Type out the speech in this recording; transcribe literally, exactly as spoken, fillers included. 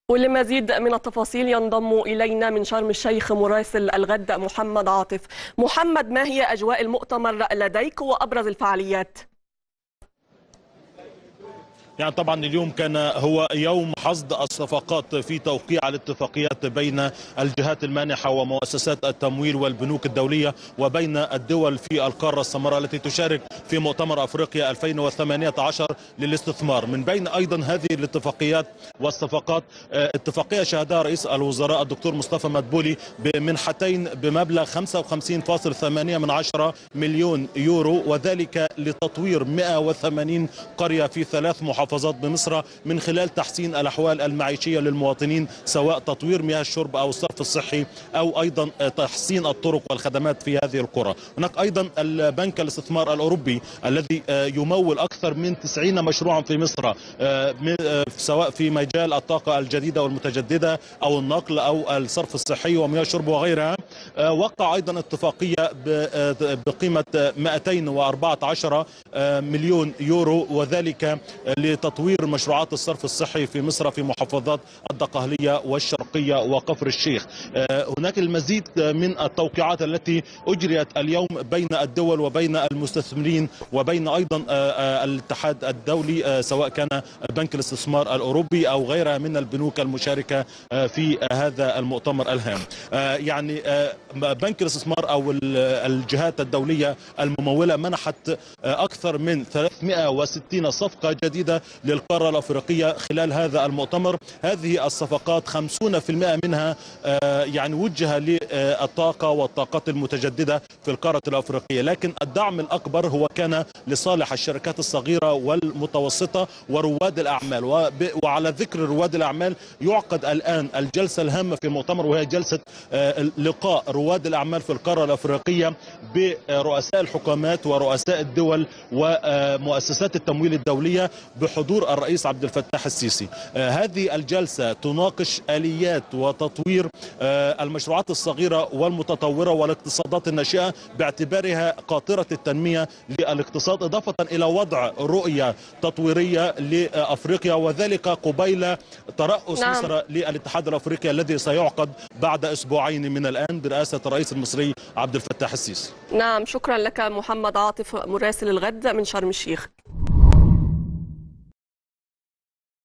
ولمزيد من التفاصيل ينضم إلينا من شرم الشيخ مراسل الغد محمد عاطف. محمد، ما هي أجواء المؤتمر لديك وأبرز الفعاليات؟ يعني طبعا اليوم كان هو يوم حصد الصفقات في توقيع الاتفاقيات بين الجهات المانحة ومؤسسات التمويل والبنوك الدولية وبين الدول في القارة السمراء التي تشارك في مؤتمر أفريقيا ألفين وثمانية عشر للاستثمار. من بين أيضا هذه الاتفاقيات والصفقات اتفاقية شهدها رئيس الوزراء الدكتور مصطفى مدبولي بمنحتين بمبلغ خمسة وخمسين فاصلة ثمانية من عشرة مليون يورو، وذلك لتطوير مئة وثمانين قرية في ثلاث محافظات محافظات بمصر من خلال تحسين الأحوال المعيشية للمواطنين، سواء تطوير مياه الشرب أو الصرف الصحي أو أيضا تحسين الطرق والخدمات في هذه القرى. هناك أيضا البنك الاستثمار الأوروبي الذي يمول أكثر من تسعين مشروعا في مصر، سواء في مجال الطاقة الجديدة والمتجددة أو النقل أو الصرف الصحي ومياه الشرب وغيرها. وقع أيضا اتفاقية بقيمة مئتين وأربعة عشر مليون يورو، وذلك لتطوير مشروعات الصرف الصحي في مصر في محافظات الدقهلية والشرقية وكفر الشيخ. هناك المزيد من التوقيعات التي أجريت اليوم بين الدول وبين المستثمرين وبين أيضا الاتحاد الدولي، سواء كان بنك الاستثمار الأوروبي أو غيرها من البنوك المشاركة في هذا المؤتمر الهام. يعني بنك الاستثمار أو الجهات الدولية الممولة منحت أكثر من ثلاثمئة وستين صفقة جديدة للقارة الأفريقية خلال هذا المؤتمر. هذه الصفقات خمسين بالمئة منها يعني وجه للطاقة والطاقات المتجددة في القارة الأفريقية، لكن الدعم الأكبر هو كان لصالح الشركات الصغيرة والمتوسطة ورواد الأعمال. وعلى ذكر رواد الأعمال، يعقد الآن الجلسة الهامة في المؤتمر، وهي جلسة لقاء رواد الأعمال في القارة الأفريقية برؤساء الحكومات ورؤساء الدول ومؤسسات التمويل الدولية بحضور الرئيس عبد الفتاح السيسي. هذه الجلسة تناقش آليات وتطوير المشروعات الصغيرة والمتطورة والاقتصادات الناشئة باعتبارها قاطرة التنمية للاقتصاد، إضافة إلى وضع رؤية تطويرية لأفريقيا، وذلك قبيل ترأس نعم. مصر للاتحاد الأفريقي الذي سيعقد بعد أسبوعين من الآن برئاسة الرئيس المصري عبد الفتاح السيسي. نعم، شكرا لك محمد عاطف مراسل الغد من شرم الشيخ.